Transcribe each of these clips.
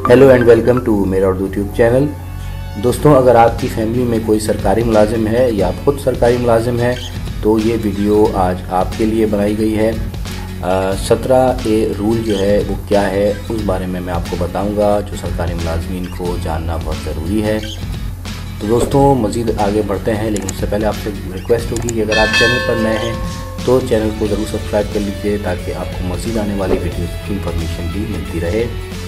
Hello and welcome to मेरा Urdu YouTube channel. दोस्तों, अगर आपकी फैमिली में कोई सरकारी मुलाजिम है या आप खुद सरकारी मुलाजिम है तो ये वीडियो आज आपके लिए बनाई गई है। 17A रूल जो है वो क्या है उस बारे में मैं आपको बताऊंगा, जो सरकारी मुलाजमीन को जानना बहुत ज़रूरी है। तो दोस्तों, मज़ीद आगे बढ़ते हैं, लेकिन उससे पहले आपसे रिक्वेस्ट होगी कि अगर आप चैनल पर नए हैं तो चैनल को ज़रूर सब्सक्राइब कर लीजिए ताकि आपको मज़ीद आने वाली वीडियोज़ की इंफॉर्मेशन भी मिलती रहे।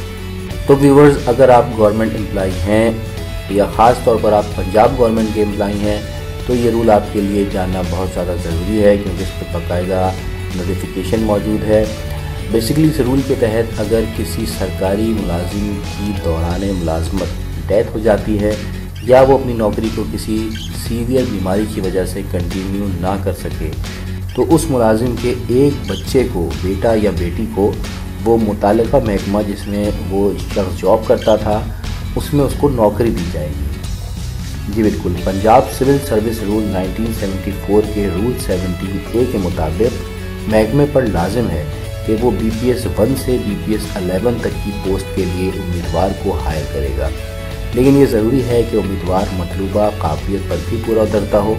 तो व्यूवर्स, अगर आप गवर्नमेंट एम्प्लॉई हैं या ख़ास तौर पर आप पंजाब गवर्नमेंट के एम्प्लॉई हैं तो ये रूल आपके लिए जानना बहुत ज़्यादा ज़रूरी है, क्योंकि इस पर बाकायदा नोटिफिकेशन मौजूद है। बेसिकली इस रूल के तहत अगर किसी सरकारी मुलाजिम की दौरान मुलाजमत डेथ हो जाती है या वो अपनी नौकरी को किसी सीवियर बीमारी की वजह से कंटिन्यू ना कर सके तो उस मुलाजिम के एक बच्चे को, बेटा या बेटी को, वो मुतालिका महकमा जिसमें वो शख्स जॉब करता था उसमें उसको नौकरी दी जाएगी। जी बिल्कुल, पंजाब सिविल सर्विस रूल 1974 के रूल 17A के मुताबिक महकमे पर लाजिम है कि वो BPS 1 से BPS 11 तक की पोस्ट के लिए उम्मीदवार को हायर करेगा, लेकिन ये ज़रूरी है कि उम्मीदवार मतलूबा काबिलियत पर भी पूरा उतरता हो।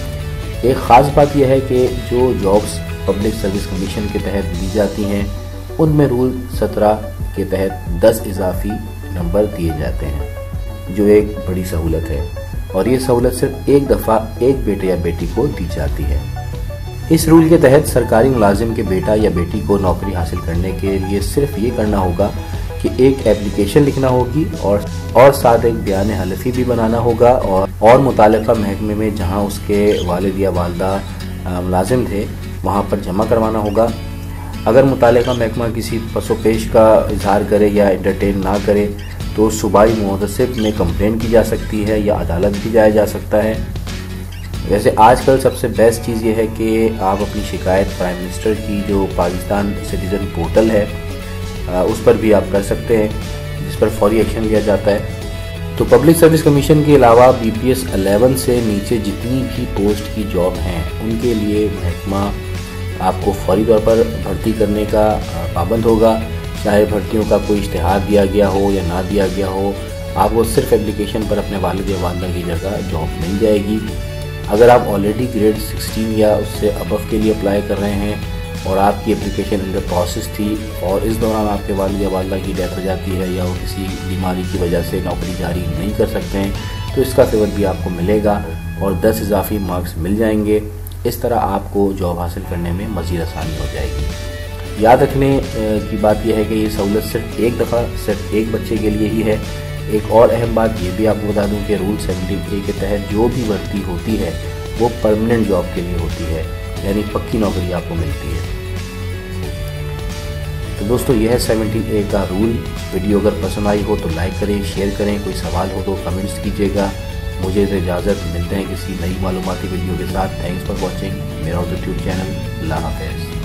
एक ख़ास बात यह है कि जो जॉब्स पब्लिक सर्विस कमीशन के तहत दी जाती हैं उनमें रूल 17 के तहत 10 इजाफी नंबर दिए जाते हैं, जो एक बड़ी सहूलत है, और ये सहूलत सिर्फ एक दफ़ा एक बेटे या बेटी को दी जाती है। इस रूल के तहत सरकारी मुलाजिम के बेटा या बेटी को नौकरी हासिल करने के लिए सिर्फ ये करना होगा कि एक एप्लीकेशन लिखना होगी और साथ एक बयान हलफी भी बनाना होगा और मुतालिका महकमे में जहाँ उसके वालिद या वालदा मुलाजिम थे वहाँ पर जमा करवाना होगा। अगर मुतालिका महकमा किसी पसोपेश का इजहार करे या एंटरटेन ना करे तो सूबाई मुहतसिब में कंप्लेंट की जा सकती है या अदालत भी जाया जा सकता है। वैसे आजकल सबसे बेस्ट चीज़ ये है कि आप अपनी शिकायत प्राइम मिनिस्टर की जो पाकिस्तान सिटीज़न पोर्टल है उस पर भी आप कर सकते हैं, जिस पर फौरी एक्शन लिया जाता है। तो पब्लिक सर्विस कमीशन के अलावा BPS 11 से नीचे जितनी भी पोस्ट की जॉब हैं उनके लिए महकमा आपको फौरी तौर पर भर्ती करने का पाबंद होगा। चाहे भर्तियों का कोई इश्तिहार दिया गया हो या ना दिया गया हो, आपको सिर्फ एप्लीकेशन पर अपने वालिद या वालिदा की जगह जॉब मिल जाएगी। अगर आप ऑलरेडी ग्रेड 16 या उससे अबव के लिए अप्लाई कर रहे हैं और आपकी एप्लीकेशन अंडर प्रोसेस थी और इस दौरान आपके वालिद या वालिदा की डेथ हो जाती है या वो किसी बीमारी की वजह से नौकरी जारी नहीं कर सकते हैं तो इसका फेवर भी आपको मिलेगा और 10 इजाफी मार्क्स मिल जाएंगे। इस तरह आपको जॉब हासिल करने में मज़ीद आसानी हो जाएगी। याद रखने की बात यह है कि ये सहूलत सिर्फ एक दफ़ा सिर्फ एक बच्चे के लिए ही है। एक और अहम बात ये भी आपको बता दूं कि रूल 17A के तहत जो भी भर्ती होती है वो परमानेंट जॉब के लिए होती है, यानी पक्की नौकरी आपको मिलती है। तो दोस्तों, यह है 17A का रूल। वीडियो अगर पसंद आई हो तो लाइक करें, शेयर करें, कोई सवाल हो तो कमेंट्स कीजिएगा। मुझे इजाज़त, मिलते हैं किसी नई मालूमाती वीडियो के साथ। थैंक्स फॉर वॉचिंग मेरा यूट्यूब चैनल। अल्लाह हाफ़िज़।